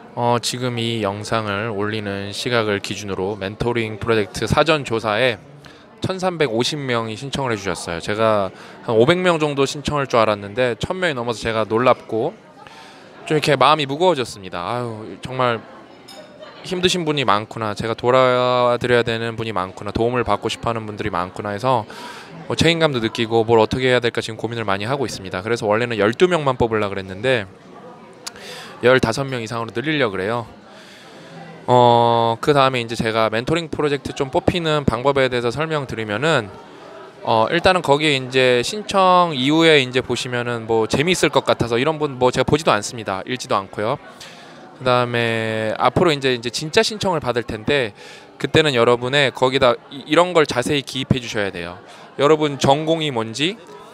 지금 이 영상을 올리는 시각을 기준으로 멘토링 프로젝트 사전 조사에 1350명이 신청을 해주셨어요. 제가 한 500명 정도 신청할 줄 알았는데 1000명이 넘어서 제가 놀랍고 좀 이렇게 마음이 무거워졌습니다. 아유, 정말 힘드신 분이 많구나, 제가 도와드려야 되는 분이 많구나, 도움을 받고 싶어하는 분들이 많구나 해서 책임감도 느끼고 뭘 어떻게 해야 될까 지금 고민을 많이 하고 있습니다. 그래서 원래는 12명만 뽑으려고 그랬는데 15명 이상으로 늘리려고 그래요. 그 다음에 이제 제가 멘토링 프로젝트 좀 뽑히는 방법에 대해서 설명드리면은 일단은 거기에 이제 신청 이후에 이제 보시면은 뭐 재미있을 것 같아서 이런 분 뭐 제가 보지도 않습니다. 읽지도 않고요. 그 다음에 앞으로 이제 진짜 신청을 받을 텐데 그때는 여러분의 거기다 이런 걸 자세히 기입해 주셔야 돼요. 여러분 전공이 뭔지,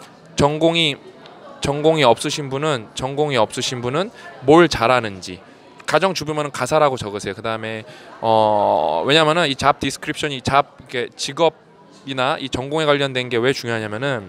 전공이 없으신 분은 뭘 잘하는지, 가정 주부면은 가사라고 적으세요. 그 다음에 왜냐면은 이 잡 디스크립션이 이게 직업이나 이 전공에 관련된 게 왜 중요하냐면은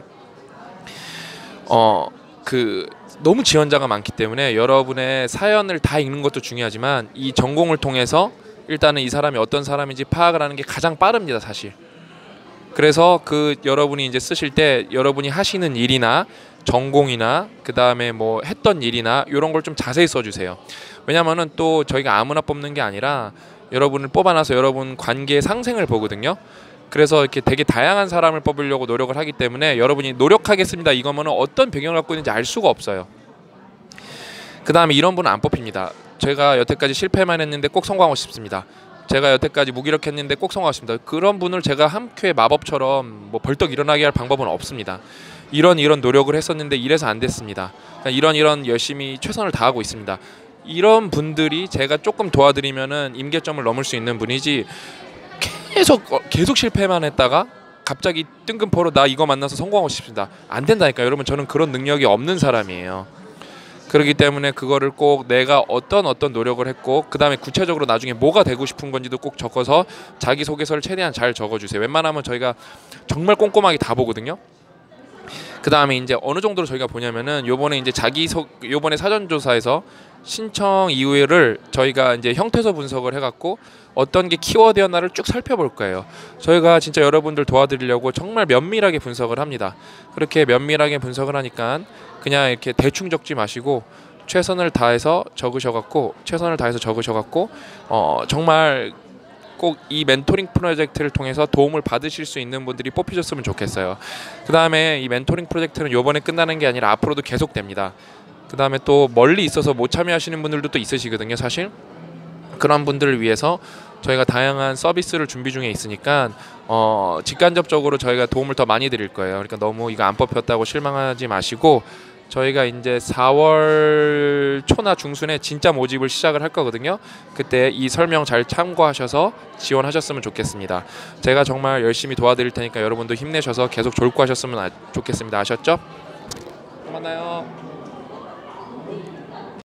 그 너무 지원자가 많기 때문에 여러분의 사연을 다 읽는 것도 중요하지만 이 전공을 통해서 일단은 이 사람이 어떤 사람인지 파악을 하는 게 가장 빠릅니다, 사실. 그래서 그 여러분이 이제 쓰실 때 여러분이 하시는 일이나 전공이나 그 다음에 뭐 했던 일이나 이런 걸 좀 자세히 써주세요. 왜냐면은 또 저희가 아무나 뽑는 게 아니라 여러분을 뽑아놔서 여러분 관계의 상생을 보거든요. 그래서 이렇게 되게 다양한 사람을 뽑으려고 노력을 하기 때문에 여러분이 노력하겠습니다 이거면은 어떤 배경을 갖고 있는지 알 수가 없어요. 그 다음에 이런 분은 안 뽑힙니다. 제가 여태까지 실패만 했는데 꼭 성공하고 싶습니다. 제가 여태까지 무기력했는데 꼭 성공하고 싶습니다. 그런 분을 제가 한 큐의 마법처럼 뭐 벌떡 일어나게 할 방법은 없습니다. 이런 노력을 했었는데 이래서 안 됐습니다. 이런 열심히 최선을 다하고 있습니다. 이런 분들이 제가 조금 도와드리면은 임계점을 넘을 수 있는 분이지, 계속 실패만 했다가 갑자기 뜬금포로 나 이거 만나서 성공하고 싶습니다, 안 된다니까요. 여러분, 저는 그런 능력이 없는 사람이에요. 그렇기 때문에 그거를 꼭 내가 어떤 노력을 했고 그 다음에 구체적으로 나중에 뭐가 되고 싶은 건지도 꼭 적어서 자기소개서를 최대한 잘 적어주세요. 웬만하면 저희가 정말 꼼꼼하게 다 보거든요. 그 다음에 이제 어느 정도로 저희가 보냐면은 요번에 사전조사에서 신청 이후를 저희가 이제 형태소 분석을 해갖고 어떤 게 키워드였나를 쭉 살펴볼 거예요. 저희가 진짜 여러분들 도와드리려고 정말 면밀하게 분석을 합니다. 그렇게 면밀하게 분석을 하니까 그냥 이렇게 대충 적지 마시고 최선을 다해서 적으셔갖고 정말 꼭 이 멘토링 프로젝트를 통해서 도움을 받으실 수 있는 분들이 뽑히셨으면 좋겠어요. 그 다음에 이 멘토링 프로젝트는 요번에 끝나는 게 아니라 앞으로도 계속됩니다. 그 다음에 또 멀리 있어서 못 참여하시는 분들도 또 있으시거든요, 사실. 그런 분들을 위해서 저희가 다양한 서비스를 준비 중에 있으니까 직간접적으로 저희가 도움을 더 많이 드릴 거예요. 그러니까 너무 이거 안 뽑혔다고 실망하지 마시고, 저희가 이제 4월 초나 중순에 진짜 모집을 시작을 할 거거든요. 그때 이 설명 잘 참고하셔서 지원하셨으면 좋겠습니다. 제가 정말 열심히 도와드릴 테니까 여러분도 힘내셔서 계속 졸고 하셨으면 좋겠습니다. 아셨죠? 또 만나요.